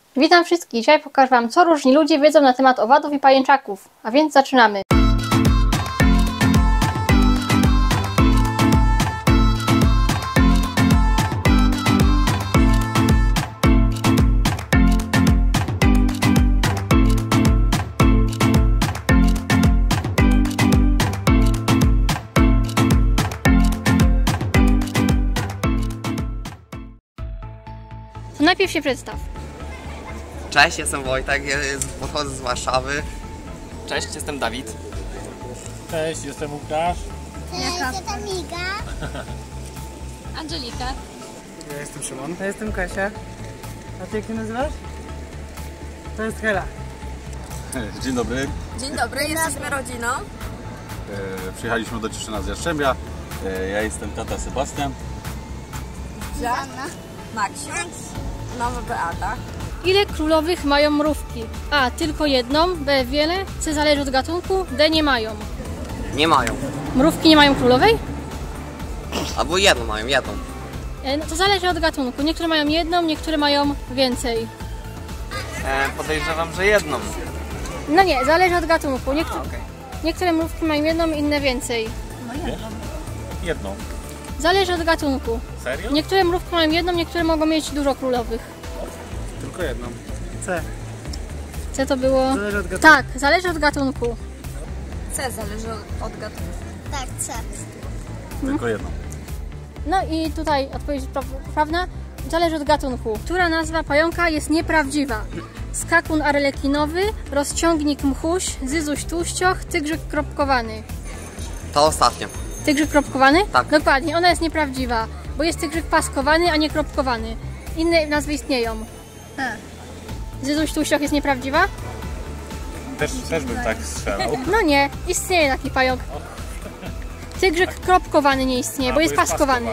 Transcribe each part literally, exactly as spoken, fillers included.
Witam wszystkich, dzisiaj pokażę Wam, co różni ludzie wiedzą na temat owadów i pajęczaków. A więc zaczynamy. To najpierw się przedstaw. Cześć, jestem Wojtek, pochodzę z Warszawy. Cześć, jestem Dawid. Cześć, jestem Łukasz. Cześć, jestem Iga. Angelika. Ja jestem Szymon. Ja jestem Kasia. A ty jak się nazywasz? To jest Hela. Dzień dobry. Dzień dobry, jesteśmy rodziną. E, przyjechaliśmy do Cieszyna z Jastrzębia. E, ja jestem tata Sebastian. Joanna. Maksiu. Nowa Beata. Ile królowych mają mrówki? A. Tylko jedną, B. Wiele, C. Zależy od gatunku, D. Nie mają. Nie mają. Mrówki nie mają królowej? Albo jedną mają, jedną. E, no to zależy od gatunku. Niektóre mają jedną, niektóre mają więcej. E, podejrzewam, że jedną. No nie, zależy od gatunku. Niektó A, okay. Niektóre mrówki mają jedną, inne więcej. Jedną. Zależy od gatunku. Serio? Niektóre mrówki mają jedną, niektóre mogą mieć dużo królowych. Tylko jedną. C. C to było... Zależy od gatunku. Tak, zależy od gatunku. C zależy od gatunku. Tak, C. Tylko jedną. No i tutaj odpowiedź pra prawna. Zależy od gatunku. Która nazwa pająka jest nieprawdziwa? Skakun arlekinowy, rozciągnik mchuś, zyzuś tłuścioch, tygrzyk kropkowany. To ostatnio. Tygrzyk kropkowany? Tak. Dokładnie, ona jest nieprawdziwa, bo jest tygrzyk paskowany, a nie kropkowany. Inne nazwy istnieją. Tak. Zyzuś tłuścioch jest nieprawdziwa? Też, też bym tak strzelał. No nie, istnieje taki pająk. Tygrzyk kropkowany nie istnieje, A, bo jest paskowany.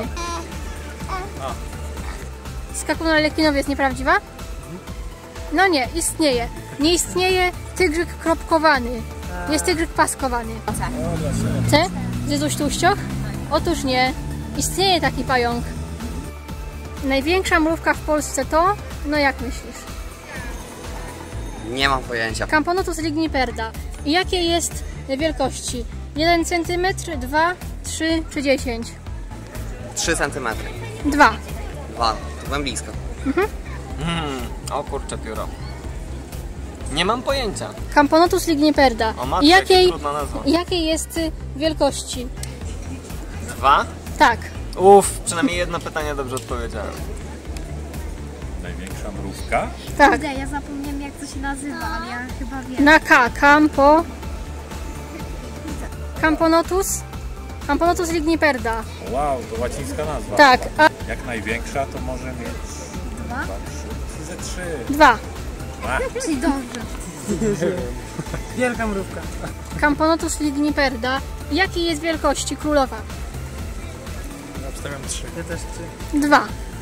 Skakun arlekinowy jest nieprawdziwa? No nie, istnieje. Nie istnieje tygrzyk kropkowany. Jest tygrzyk paskowany. C? Zyzuś tłuścioch? Otóż nie. Istnieje taki pająk. Największa mrówka w Polsce to? No jak myślisz? Nie mam pojęcia. Camponotus ligniperda. I jakie jest wielkości? jeden centymetr, dwa, trzy czy dziesięć? trzy centymetry. dwa. dwa. To byłem blisko. Hmm, o kurczę pióro. Nie mam pojęcia. Camponotus ligniperda. O matko, I jaka jakiej, trudna nazwa. jakiej jest y, wielkości? Dwa? Tak. Uff, przynajmniej jedno pytanie dobrze odpowiedziałem. Największa mrówka. Tak. Ja zapomniałem, jak to się nazywa, ale ja chyba wiem. Na K. Campo. Camponotus. Camponotus ligniperda. Wow, to łacińska nazwa. Tak. A Jak największa to może mieć... Dwa? Trzy. Ze trzy. dwa. Dwa. Czyli dobrze. Wielka mrówka. Camponotus ligniperda. Jakiej jest wielkości królowa? Ja obstawiam trzy. Ja też trzy. dwa.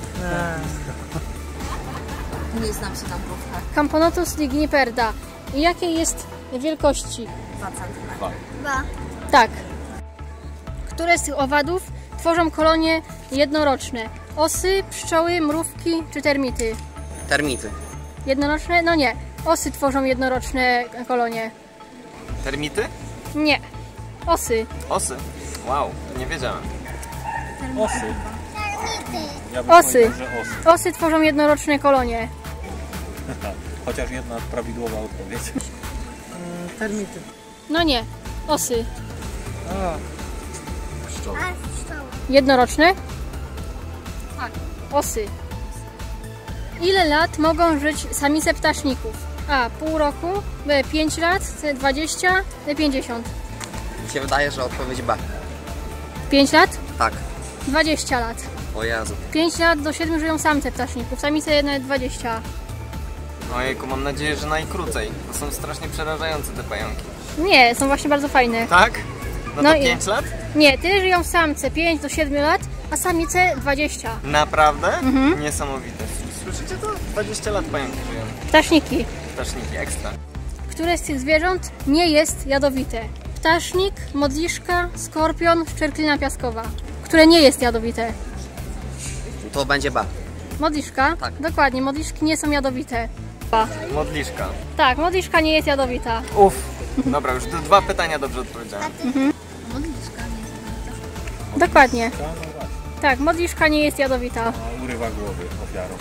Nie znam się na mrówkach. Camponotus ligniperda. I jakiej jest wielkości? dwa centymetry. Dwa. Dwa. Tak. Które z tych owadów tworzą kolonie jednoroczne? Osy, pszczoły, mrówki czy termity? Termity. Jednoroczne? No nie. Osy tworzą jednoroczne kolonie. Termity? Nie. Osy. Osy. Wow, to nie wiedziałem. Osy. Ja bym Osy. powiedział, że osy. Osy tworzą jednoroczne kolonie. Chociaż jedna prawidłowa odpowiedź. Termity. No nie. Osy. O. Pszczoły. Jednoroczne? Tak. Osy. Ile lat mogą żyć samice ptaszników? A. Pół roku, B. pięć lat, C. dwadzieścia, D. pięćdziesiąt. Mi się wydaje, że odpowiedź B. pięć lat? Tak. dwadzieścia lat. O Jezu. pięć lat do siedmiu żyją samce ptaszników, samice nawet dwadzieścia. Ojejku, mam nadzieję, że najkrócej. To są strasznie przerażające te pająki. Nie, są właśnie bardzo fajne. Tak? No No to i- pięć lat? Nie, tyle żyją samce pięć do siedmiu lat, a samice dwadzieścia. Naprawdę? Niesamowite. Słyszycie to? dwadzieścia lat pająki żyją. Ptaszniki. Ptaszniki, ekstra. Które z tych zwierząt nie jest jadowite? Ptasznik, modliszka, skorpion, szczerklina piaskowa. Które nie jest jadowite. To będzie B. Modliszka? Tak. Dokładnie, modliszki nie są jadowite. Modliszka. Tak, modliszka nie jest jadowita. Uff. Dobra, już d- dwa pytania dobrze odpowiedziałem. Modliszka nie jest. Dokładnie. No, no właśnie. Tak, modliszka nie jest jadowita. No, urywa głowy ofiarą.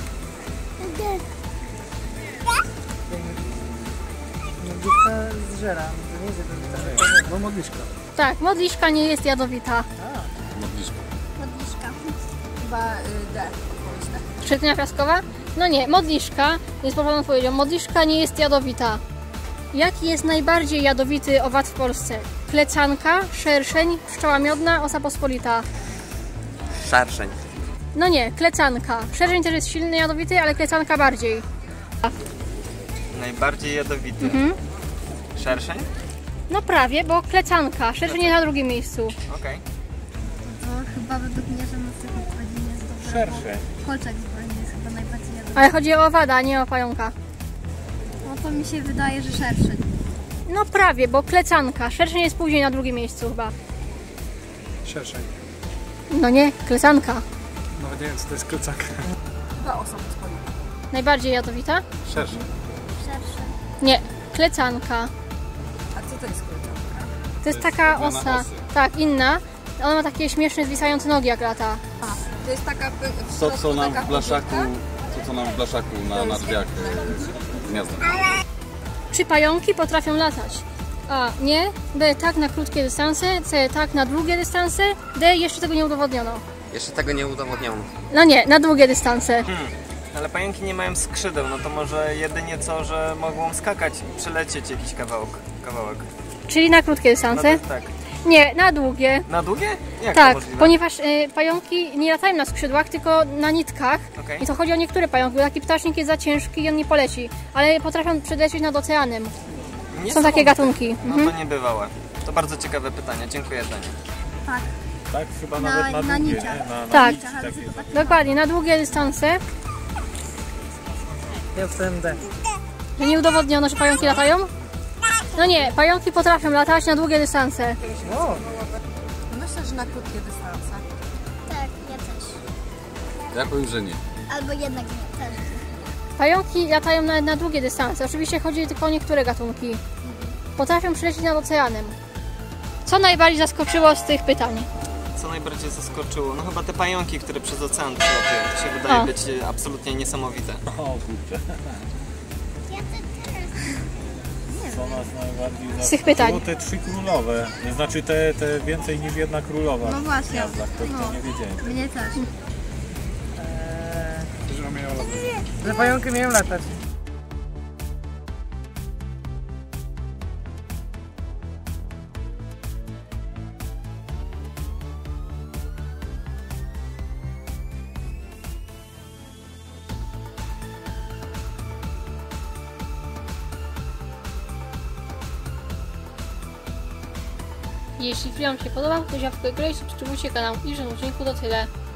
Modliszka zżera, to nie jest jadowita. Bo modliszka. Tak, modliszka nie jest jadowita. Modliszka. Modliszka. Chyba y, D. Odpowiedź D. Szczetlina piaskowa? No nie, modliszka jest poprawną odpowiedzią. Modliszka nie jest jadowita. Jaki jest najbardziej jadowity owad w Polsce? Klecanka, szerszeń, pszczoła miodna, osa pospolita. Szerszeń. No nie, klecanka. Szerszeń też jest silny, jadowity, ale klecanka bardziej. Najbardziej jadowity. Mhm. Szerszeń? No prawie, bo klecanka. Szerszeń jest na drugim miejscu. Okej. No chyba według mnie, że na tych odpowiedzi nie jest dobre. Szersze. Kolczak zupełnie jest chyba najbardziej jadowity. Ale chodzi o owada, nie o pająka. No to mi się wydaje, że szerszeń. No prawie, bo klecanka. Szerszeń jest później na drugim miejscu chyba. Szerszej. No nie, klecanka. Nawet nie wiem, co to jest klecaka. Chyba osa pospolita. Najbardziej jadowita? Szerszy. Szerszeń. Nie, klecanka. A co to jest kolczanka? To jest taka odmiana osa. osy. Tak, inna. Ona ma takie śmieszne, zwisające nogi jak lata. To jest taka w To, środku co nam taka w blaszaku, chmurka? to, co nam w blaszaku na, na drzwiach e, gniazda. Czy pająki potrafią latać? A. Nie. B. Tak na krótkie dystanse. C. Tak na długie dystanse. D. Jeszcze tego nie udowodniono. Jeszcze tego nie udowodniono. No nie, na długie dystanse. Hmm. Ale pająki nie mają skrzydeł, no to może jedynie co, że mogą skakać i przelecieć jakiś kawałek. kawałek. Czyli na krótkie No dystanse? to, tak. Nie, na długie. Na długie? Jak Tak, to możliwe? ponieważ y, pająki nie latają na skrzydłach, tylko na nitkach. Okej. I to chodzi o niektóre pająki, bo taki ptasznik jest za ciężki i on nie poleci. Ale potrafią przelecieć nad oceanem. Są Niesamowite. takie gatunki. No Mhm. to niebywałe. To bardzo ciekawe pytanie, dziękuję za nie. Tak. Tak, chyba Na- nawet na, na długie, niciach. nie? Na, na Tak. nici takie. Dokładnie, na długie dystanse. Ja wstałem D. Że nie udowodniono, że pająki latają? No nie, pająki potrafią latać na długie dystanse. O, Myślę, że na krótkie dystanse. Tak, ja też. Ja powiem, że nie. Albo jednak nie, też. Pająki latają na, na długie dystanse. Oczywiście chodzi tylko o niektóre gatunki. Potrafią przylecieć nad oceanem. Co najbardziej zaskoczyło z tych pytań? Co najbardziej zaskoczyło? No chyba te pająki, które przez ocean przelatują. To się wydaje A. być e, absolutnie niesamowite. O kurczę. Co nas najbardziej Z tych pytań. zaskoczyło? Te trzy królowe. To znaczy te, te więcej niż jedna królowa. No właśnie. W gniazdach. To, to No. nie wiedziałem. Mnie też. eee, Że miała że pająki umieją latać. Jeśli film Wam się podobał, to łapkę w górę i subskrybujcie kanał. I że odcinku to tyle.